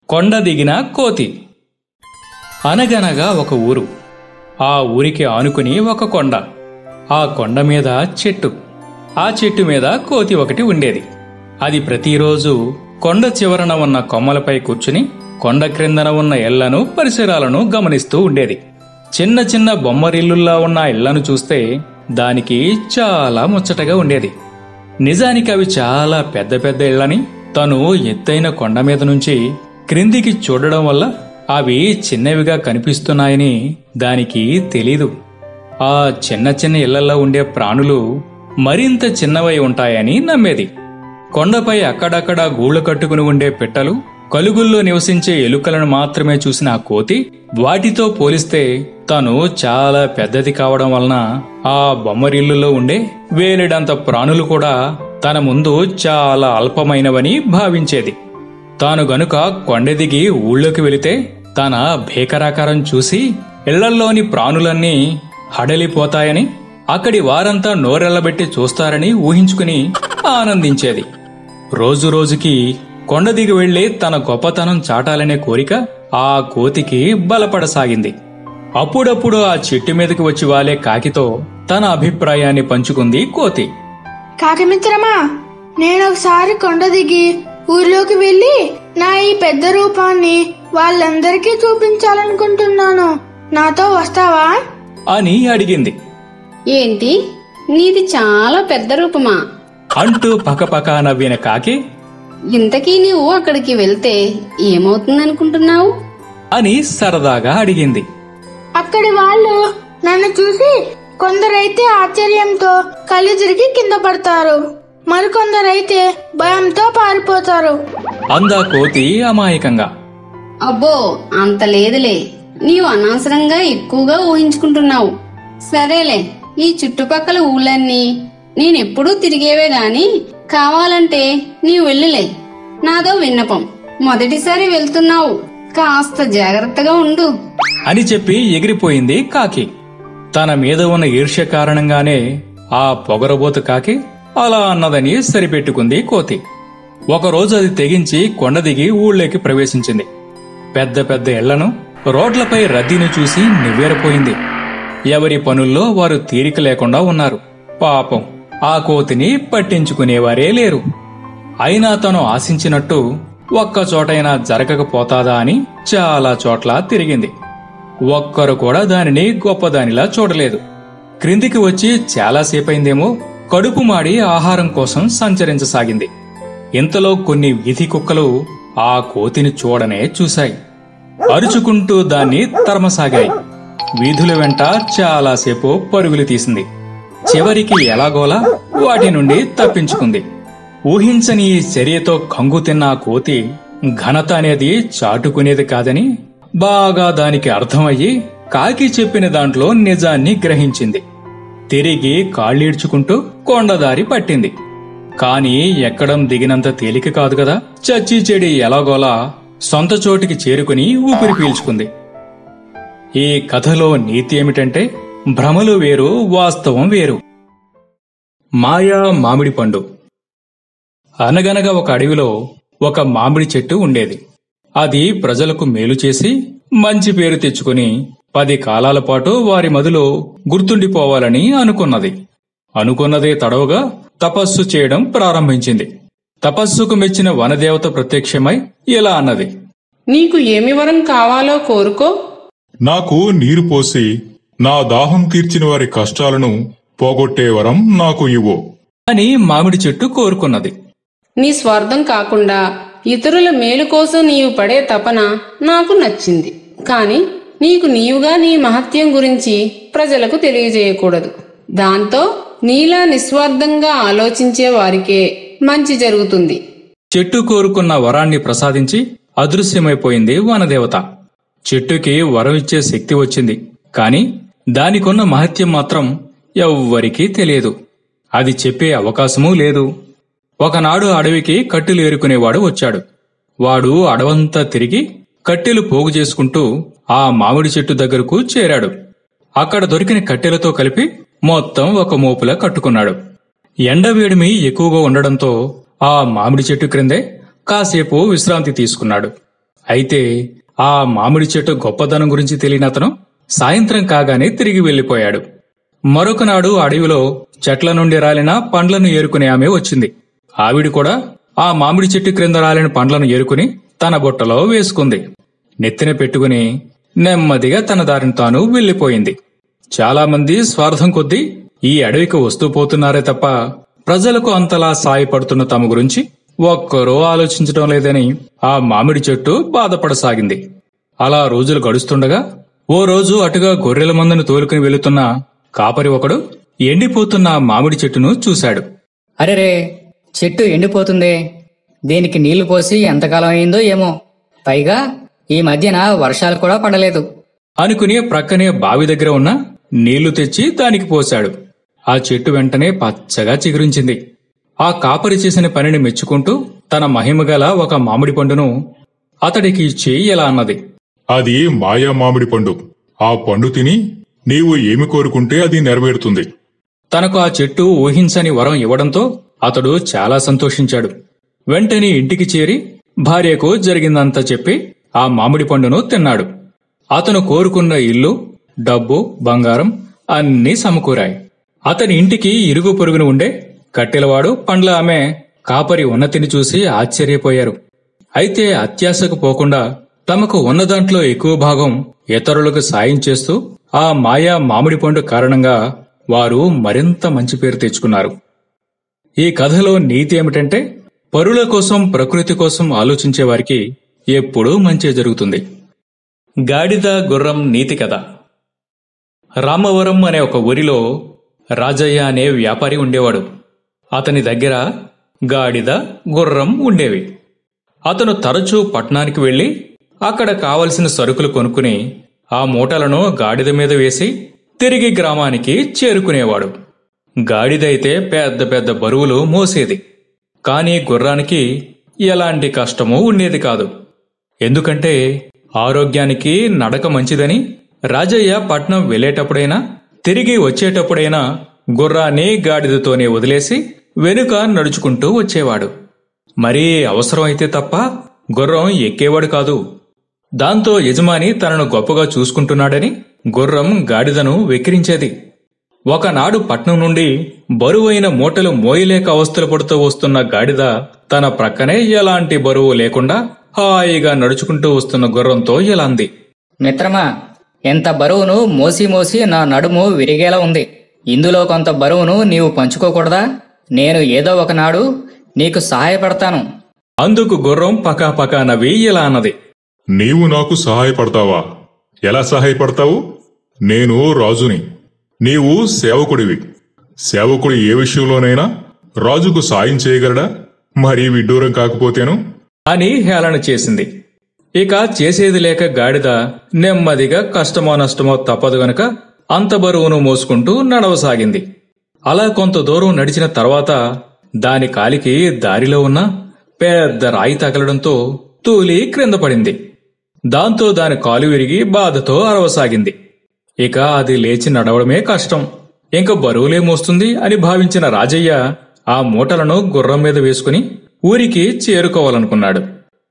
కొండ దిగిన కోతి. అనగనగా ఒక ఊరు. ఆ ఊరికి ఆనుకుని ఒక కొండ. ఆ కొండ మీద చెట్టు. ఆ చెట్టు మీద కోతి ఒకటి ఉండేది. అది ప్రతిరోజు కొండ చివరన ఉన్న కొమ్మలపై కూర్చుని కొండ క్రిందన ఉన్న ఇళ్లను పరిసరాలను గమనిస్తూ ఉండేది. చిన్న చిన్న బొమ్మరిల్లుల్లా ఉన్న ఇళ్లను చూస్తే దానికి చాలా ముచ్చటగా ఉండేది. నిజానికి అవి చాలా పెద్ద పెద్ద ఇళ్లని తను ఎత్తైన కొండ మీద నుంచి క్రిందికి చూడడం వల్ల అవి చిన్నవిగా కనిపిస్తున్నాయని దానికి తెలీదు. ఆ చిన్న చిన్న ఇళ్లలో ఉండే ప్రాణులు మరింత చిన్నవై ఉంటాయని నమ్మేది. కొండపై అక్కడక్కడా గూళ్లు కట్టుకుని ఉండే పిట్టలు, కలుగుల్లో నివసించే ఎలుకలను మాత్రమే చూసిన ఆ కోతి వాటితో పోలిస్తే తను చాలా పెద్దది కావడం వలన ఆ బొమ్మరిల్లులో ఉండే వేలెడంత ప్రాణులు కూడా తన ముందు చాలా అల్పమైనవని భావించేది. తాను గనుక కొండ దిగి ఊళ్ళోకి వెళితే తన భీకరాకారం చూసి ఇళ్లల్లోని ప్రాణులన్నీ హడలిపోతాయని, అక్కడి వారంతా నోరెళ్లబెట్టి చూస్తారని ఊహించుకుని ఆనందించేది. రోజురోజుకి కొండ దిగి వెళ్లి తన గొప్పతనం చాటాలనే కోరిక ఆ కోతికి బలపడసాగింది. అప్పుడప్పుడు ఆ చెట్టు మీదకి వచ్చి వాలే కాకితో తన అభిప్రాయాన్ని పంచుకుంది కోతి. కాకి మిత్రమా, నేనొకసారి కొండ దిగి ఊర్లోకి వెళ్లి నా ఈ పెద్ద రూపాన్ని వాళ్ళందరికీ చూపించాలనుకుంటున్నాను. నాతో వస్తావా అని అడిగింది. ఏంటి, నీది చాలా పెద్ద రూపమా అంటూ పకపక నవ్విన కాకి, ఇంతకీ నువ్వు అక్కడికి వెళ్తే ఏమవుతుందనుకుంటున్నావు అని సరదాగా అడిగింది. అక్కడి వాళ్ళు నన్ను చూసి కొందరైతే ఆశ్చర్యంతో కళ్ళు తిరిగి కింద పడతారు, మరికొందరైతే భయంతో పారిపోతారు అందా కోతి అమాయకంగా. అబ్బో, అంత లేదులే, నీవు అనవసరంగా ఎక్కువగా ఊహించుకుంటున్నావు. సరేలే, ఈ చుట్టుపక్కల ఊళ్ళన్నీ నేనెప్పుడూ తిరిగేవే గాని కావాలంటే నీవు వెళ్ళలే. నాదో విన్నపం, మొదటిసారి వెళ్తున్నావు, కాస్త జాగ్రత్తగా ఉండు అని చెప్పి ఎగిరిపోయింది కాకి. తన మీద ఉన్న ఈర్ష్య కారణంగానే ఆ పొగరబోతు కాకి అలా అన్నదని సరిపెట్టుకుంది కోతి. ఒకరోజు అది తెగించి కొండ దిగి ఊళ్ళోకి ప్రవేశించింది. పెద్ద పెద్ద ఇళ్లను, రోడ్లపై రద్దీని చూసి నివ్వెరపోయింది. ఎవరి పనుల్లో వారు తీరిక లేకుండా ఉన్నారు. పాపం, ఆ కోతిని పట్టించుకునేవారే లేరు. అయినా తను ఆశించినట్టు ఒక్కచోటైనా జరగకపోతాదా అని చాలా చోట్ల తిరిగింది. ఒక్కరు కూడా దానిని గొప్పదానిలా చూడలేదు. క్రిందికి వచ్చి చాలాసేపైందేమో కడుపు మాడి ఆహారం కోసం సంచరించసాగింది. ఇంతలో కొన్ని వీధి కుక్కలు ఆ కోతిని చూడనే చూశాయి. అరుచుకుంటూ దాన్ని తరమసాగాయి. వీధుల వెంట చాలాసేపు పరుగులు తీసింది. చివరికి ఎలాగోలా వాటి నుండి తప్పించుకుంది. ఊహించని ఈ చర్యతో కంగు తిన్న ఆ కోతి ఘనత అనేది చాటుకునేది కాదని బాగా దానికి అర్థమయ్యి కాకి చెప్పిన దాంట్లో నిజాన్ని గ్రహించింది. తిరిగి కాళ్ళీడ్చుకుంటూ కొండదారి పట్టింది. కాని ఎక్కడం దిగినంత తేలిక కాదు కదా. చచ్చి చెడి ఎలాగోలా సొంత చోటికి చేరుకుని ఊపిరి పీల్చుకుంది. ఈ కథలో నీతి ఏమిటంటే, భ్రమలు వేరు, వాస్తవం వేరు. మాయా మామిడి పండు. అనగనగా ఒక అడవిలో ఒక మామిడి చెట్టు ఉండేది. అది ప్రజలకు మేలు చేసి మంచి పేరు తెచ్చుకుని 10 కాలాల పాటు వారి మదిలో గుర్తుండిపోవాలని అనుకున్నదే తడవుగా తపస్సు చేయడం ప్రారంభించింది. తపస్సుకు మెచ్చిన వనదేవత ప్రత్యక్షమై ఇలా అన్నది. నీకు ఏమి వరం కావాలో కోరుకో. నాకు నీరు పోసి నా దాహం తీర్చిన వారి కష్టాలను పోగొట్టే వరం నాకు ఇవ్వు అని మామిడి చెట్టు కోరుకున్నది. నీ స్వార్థం కాకుండా ఇతరుల మేలు కోసం నీవు పడే తపన నాకు నచ్చింది. కాని నీకు నీవుగా నీ మహత్యం గురించి ప్రజలకు తెలియజేయకూడదు. దాంతో నీలా నిస్వార్థంగా ఆలోచించే వారికే మంచి జరుగుతుంది. చెట్టు కోరుకున్న వరాన్ని ప్రసాదించి అదృశ్యమైపోయింది వనదేవత. చెట్టుకి వరం ఇచ్చే శక్తి వచ్చింది, కాని దానికున్న మహత్యం మాత్రం ఎవ్వరికీ తెలియదు. అది చెప్పే అవకాశమూ లేదు. ఒకనాడు అడవికి కట్టెలు ఏరుకునేవాడు వచ్చాడు. వాడు అడవంతా తిరిగి కట్టెలు పోగు చేసుకుంటూ ఆ మామిడి చెట్టు దగ్గరకు చేరాడు. అక్కడ దొరికిన కట్టెలతో కలిపి మొత్తం ఒక మోపులా కట్టుకున్నాడు. ఎండవేడిమి ఎక్కువగా ఉండడంతో ఆ మామిడి చెట్టు క్రిందే కాసేపు విశ్రాంతి తీసుకున్నాడు. అయితే ఆ మామిడి చెట్టు గొప్పదనం గురించి తెలియని అతను సాయంత్రం కాగానే తిరిగి వెళ్లిపోయాడు. మరొకనాడు అడవిలో చెట్ల నుండి రాలిన పండ్లను ఏరుకునే ఆమె వచ్చింది. ఆవిడ కూడా ఆ మామిడి చెట్టు క్రింద రాలిన పండ్లను ఏరుకుని తన బుట్టలో వేసుకుంది. నెత్తిన పెట్టుకుని నెమ్మదిగా తన దారిని తాను వెళ్లిపోయింది. చాలామంది స్వార్థం కొద్దీ ఈ అడవికి వస్తూ పోతున్నారే తప్ప ప్రజలకు అంతలా సాయపడుతున్న తమ గురించి ఒక్కరూ ఆలోచించడం లేదని ఆ మామిడి చెట్టు బాధపడసాగింది. అలా రోజులు గడుస్తుండగా ఓ రోజు అటుగా గొర్రెల మందను తోలుకుని వెళుతున్న కాపరి ఒకడు ఎండిపోతున్న ఆ మామిడి చెట్టును చూశాడు. అరెరే, చెట్టు ఎండిపోతుందే, దీనికి నీళ్లు పోసి ఎంతకాలం అయిందో ఏమో, పైగా ఈ మధ్యన వర్షాలు కూడా పడలేదు అనుకుని ప్రక్కనే బావి దగ్గర ఉన్న నీళ్లు తెచ్చి దానికి పోశాడు. ఆ చెట్టు వెంటనే పచ్చగా చిగురించింది. ఆ కాపరి చేసిన పనిని మెచ్చుకుంటూ తన మహిమగల ఒక మామిడి పండును అతడికి ఇచ్చి ఇలా అన్నది. అది మాయా మామిడి పండు. ఆ పండు తిని నీవు ఏమి కోరుకుంటే అది నెరవేరుతుంది. తనకు ఆ చెట్టు ఊహించని వరం ఇవ్వడంతో అతడు చాలా సంతోషించాడు. వెంటనే ఇంటికి చేరి భార్యకు జరిగిందంతా చెప్పి ఆ మామిడి పండును తిన్నాడు. అతను కోరుకున్న ఇల్లు, డబ్బు, బంగారం అన్నీ సమకూరాయి. అతని ఇంటికి ఇరుగు పొరుగును ఉండే కట్టెలవాడు, పండ్ల ఆమె, కాపరి ఉన్నతిని చూసి ఆశ్చర్యపోయారు. అయితే అత్యాశకు పోకుండా తమకు ఉన్నదాంట్లో ఎక్కువ భాగం ఇతరులకు సాయం చేస్తూ ఆ మాయా మామిడి పండు కారణంగా వారు మరింత మంచి పేరు తెచ్చుకున్నారు. ఈ కథలో నీతి ఏమిటంటే, పరుల కోసం, ప్రకృతి కోసం ఆలోచించే వారికి ఎప్పుడూ మంచి జరుగుతుంది. గాడిద గుర్రం నీతి కథ. రామవరం అనే ఒక ఊరిలో రాజయ్య అనే వ్యాపారి ఉండేవాడు. అతని దగ్గర గాడిద, గుర్రం ఉండేవి. అతను తరచూ పట్టణానికి వెళ్లి అక్కడ కావలసిన సరుకులు కొనుక్కుని ఆ మూటలను గాడిద మీద వేసి తిరిగి గ్రామానికి చేరుకునేవాడు. గాడిదైతే పెద్ద పెద్ద బరువులు మోసేది. కాని గుర్రానికి ఎలాంటి కష్టమూ ఉండేది కాదు. ఎందుకంటే ఆరోగ్యానికి నడక మంచిదని రాజయ్య పట్నం వెళ్లేటప్పుడైనా తిరిగి వచ్చేటప్పుడైనా గుర్రాన్ని గాడిదతోనే వదిలేసి వెనుక నడుచుకుంటూ వచ్చేవాడు. మరీ అవసరమైతే తప్ప గుర్రం ఎక్కేవాడు కాదు. దాంతో యజమాని తనను గొప్పగా చూసుకుంటున్నాడని గుర్రం గాడిదను వెక్కిరించేది. ఒకనాడు పట్నం నుండి బరువైన మూటలు మోయలేక అవస్థలు పడుతూ వస్తున్న గాడిద తన ప్రక్కనే ఎలాంటి బరువు లేకుండా హాయిగా నడుచుకుంటూ వస్తున్న గుర్రంతో ఇలా అంది. మిత్రమా, ఎంత బరువును మోసి మోసి నా నడుము విరిగేలా ఉంది. ఇందులో కొంత బరువును నీవు పంచుకోకూడదా? నేను ఏదో ఒకనాడు నీకు సహాయపడతాను. అందుకు గుర్రం పకాపకా నవ్వి ఇలా అన్నది. నీవు నాకు సహాయపడతావా? ఎలా సహాయపడతావు? నేను రాజుని, నీవు సేవకుడివి. సేవకుడు ఏ విషయంలోనైనా రాజుకు సాయం చేయగలడా? మరీ విడ్డూరం కాకపోతేను అని హేళన చేసింది. ఇక చేసేది లేక గాడిద నెమ్మదిగా కష్టమో నష్టమో తప్పదు గనక అంత బరువును మోసుకుంటూ నడవసాగింది. అలా కొంత దూరం నడిచిన తర్వాత దాని కాలికి దారిలో ఉన్న పెద్ద రాయి తగలడంతో తూలి క్రింద పడింది. దాంతో దాని కాలు విరిగి బాధతో అరవసాగింది. ఇక అది లేచి నడవడమే కష్టం, ఇంక బరువులే మోస్తుంది అని భావించిన రాజయ్య ఆ మూటలను గుర్రం మీద వేసుకుని ఊరికి చేరుకోవాలనుకున్నాడు.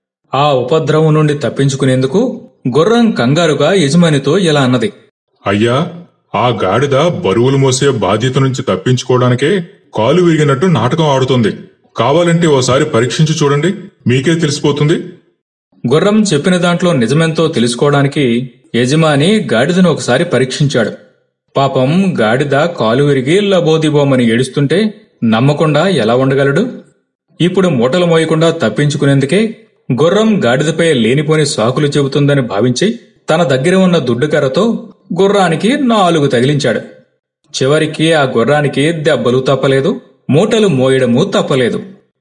ఆ ఉపద్రవం నుండి తప్పించుకునేందుకు గుర్రం కంగారుగా యజమానితో ఇలా అన్నది. అయ్యా, ఆ గాడిద బరువులు మోసే బాధ్యత నుంచి తప్పించుకోవడానికే కాలు విరిగినట్టు నాటకం ఆడుతుంది. కావాలంటే ఓసారి పరీక్షించి చూడండి, మీకే తెలిసిపోతుంది. గుర్రం చెప్పిన దాంట్లో నిజమెంతో తెలుసుకోవడానికి యజమాని గాడిదను ఒకసారి పరీక్షించాడు. పాపం గాడిద కాలు విరిగి లబోదిబోమని ఏడుస్తుంటే నమ్మకుండా ఎలా ఉండగలడు? ఇప్పుడు మూటలు మోయకుండా తప్పించుకునేందుకే గుర్రం గాడిదపై లేనిపోని సాకులు చెబుతుందని భావించి తన దగ్గర ఉన్న దుడ్డుకర్రతో గుర్రానికి 4 తగిలించాడు. చివరికి ఆ గుర్రానికి దెబ్బలు తప్పలేదు, మూటలు మోయడము తప్పలేదు.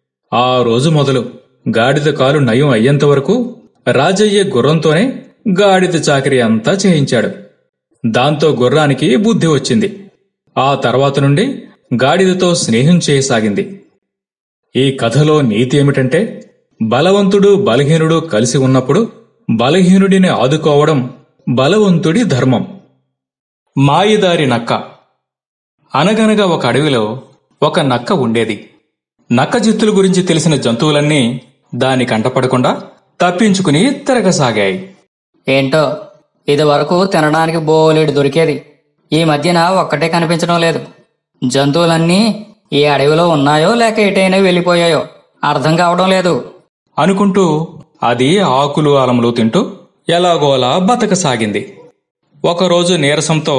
ఆ రోజు మొదలు గాడిద కాలు నయం అయ్యేంతవరకు రాజయ్య గుర్రంతోనే గాడిద చాకరీ అంతా చేయించాడు. దాంతో గుర్రానికి బుద్ధి వచ్చింది. ఆ తర్వాత నుండి గాడిదతో స్నేహం చేయసాగింది. ఈ కథలో నీతి ఏమిటంటే, బలవంతుడు బలహీనుడు కలిసి ఉన్నప్పుడు బలహీనుడిని ఆదుకోవడం బలవంతుడి ధర్మం. మాయదారి నక్క. అనగనగా ఒక అడవిలో ఒక నక్క ఉండేది. నక్క జిత్తుల గురించి తెలిసిన జంతువులన్నీ దాని కంటపడకుండా తప్పించుకుని తిరగసాగాయి. ఏంటో ఇది వరకు తినడానికి బోలెడు దొరికేది, ఈ మధ్యన ఒక్కటే కనిపించడం లేదు. జంతువులన్నీ ఈ అడవిలో ఉన్నాయో లేక ఎటైనా వెళ్ళిపోయాయో అర్థం కావడం లేదు అనుకుంటూ అది ఆకులు అలములు తింటూ ఎలాగోలా బతకసాగింది. ఒకరోజు నీరసంతో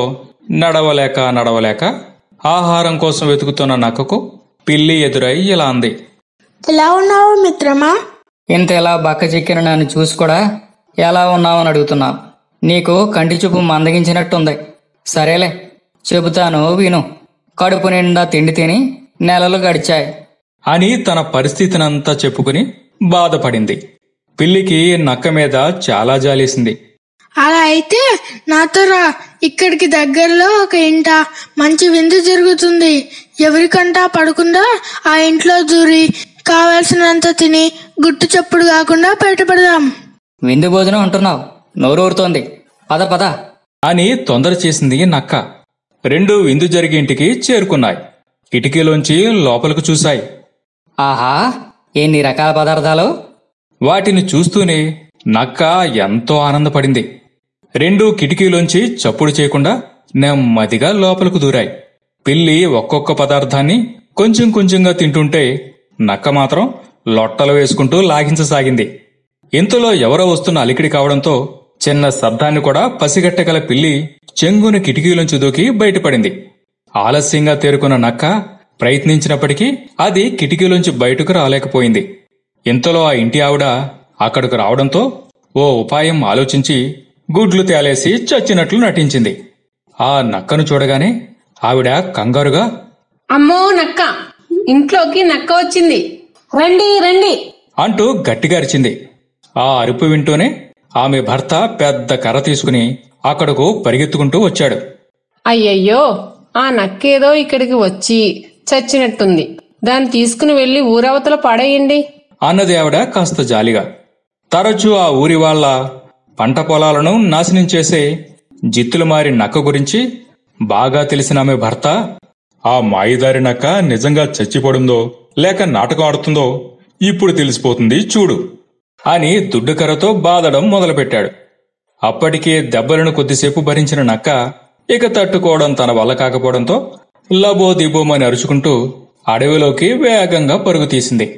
నడవలేక ఆహారం కోసం వెతుకుతున్న నక్కకు పిల్లి ఎదురై ఇలా అంది. ఎలా ఉన్నావు మిత్రమా? ఇంత ఎలా బక్క చిక్కిన నన్ను చూసి కూడా ఎలా ఉన్నావని అడుగుతున్నావు. నీకు కంటి చూపు మందగించినట్టుంది. సరేలే చెబుతాను విను. కడుపు నిండా తిండి తిని నెలలు గడిచాయి అని తన పరిస్థితినంతా చెప్పుకుని బాధపడింది. పిల్లికి నక్క మీద చాలా జాలేసింది. అలా అయితే నాతో రా. ఇక్కడికి దగ్గరలో ఒక ఇంట మంచి విందు జరుగుతుంది. ఎవరికంటా పడకుండా ఆ ఇంట్లో దూరి కావలసినంత తిని గుట్టు చప్పుడు కాకుండా బయటపడదాం. విందు భోజనం అంటున్నావు, నోరూరుతోంది. పద పద అని తొందర చేసింది నక్క. రెండు విందు జరిగే ఇంటికి చేరుకున్నాయి. కిటికీలోంచి లోపలకు చూశాయి. ఆహా, ఎన్ని రకాల పదార్థాలు! వాటిని చూస్తూనే నక్క ఎంతో ఆనందపడింది. రెండూ కిటికీలోంచి చప్పుడు చేయకుండా నెమ్మదిగా లోపలకు దూరాయి. పిల్లి ఒక్కొక్క పదార్థాన్ని కొంచెం కొంచెంగా తింటుంటే నక్క మాత్రం లొట్టలు వేసుకుంటూ లాగించసాగింది. ఇంతలో ఎవరో వస్తున్న అలికిడి కావడంతో చిన్న శబ్దాన్ని కూడా పసిగట్టగల పిల్లి చెంగున కిటికీలోంచి దూకి బయటపడింది. ఆలస్యంగా తేరుకున్న నక్క ప్రయత్నించినప్పటికీ అది కిటికీలోంచి బయటకు రాలేకపోయింది. ఇంతలో ఆ ఇంటి ఆవిడ అక్కడకు రావడంతో ఓ ఉపాయం ఆలోచించి గుడ్లు తేలేసి చచ్చినట్లు నటించింది. ఆ నక్కను చూడగానే ఆవిడ కంగారుగా, అమ్మో నక్క, ఇంట్లోకి నక్క వచ్చింది, రండి రండి అంటూ గట్టిగా అరిచింది. ఆ అరుపు వింటూనే ఆమె భర్త పెద్ద కర్ర తీసుకుని అక్కడకు పరిగెత్తుకుంటూ వచ్చాడు. అయ్యయ్యో, ఆ నక్కేదో ఇక్కడికి వచ్చి చచ్చినట్టుంది. దాన్ని తీసుకుని వెళ్లి ఊరవతల పడేయండి అన్నది ఆవిడ కాస్త జాలిగా. తరచూ ఆ ఊరి వాళ్ల పంట పొలాలను నాశనం చేసే జిత్తులు మారి నక్క గురించి బాగా తెలిసిన ఆమె భర్త, ఆ మాయిదారి నక్క నిజంగా చచ్చిపోడుందో లేక నాటకం ఆడుతుందో ఇప్పుడు తెలిసిపోతుంది చూడు అని దుడ్డుకర్రతో బాదడం మొదలుపెట్టాడు. అప్పటికే దెబ్బలను కొద్దిసేపు భరించిన నక్క ఇక తట్టుకోవడం తన వల్ల కాకపోవడంతో లబో దిబోమని అరుచుకుంటూ అడవిలోకి వేగంగా పరుగు తీసింది.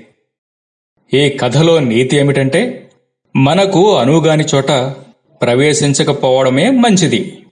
ఈ కథలో నీతి ఏమిటంటే, మనకు అనువుగాని చోట ప్రవేశించకపోవడమే మంచిది.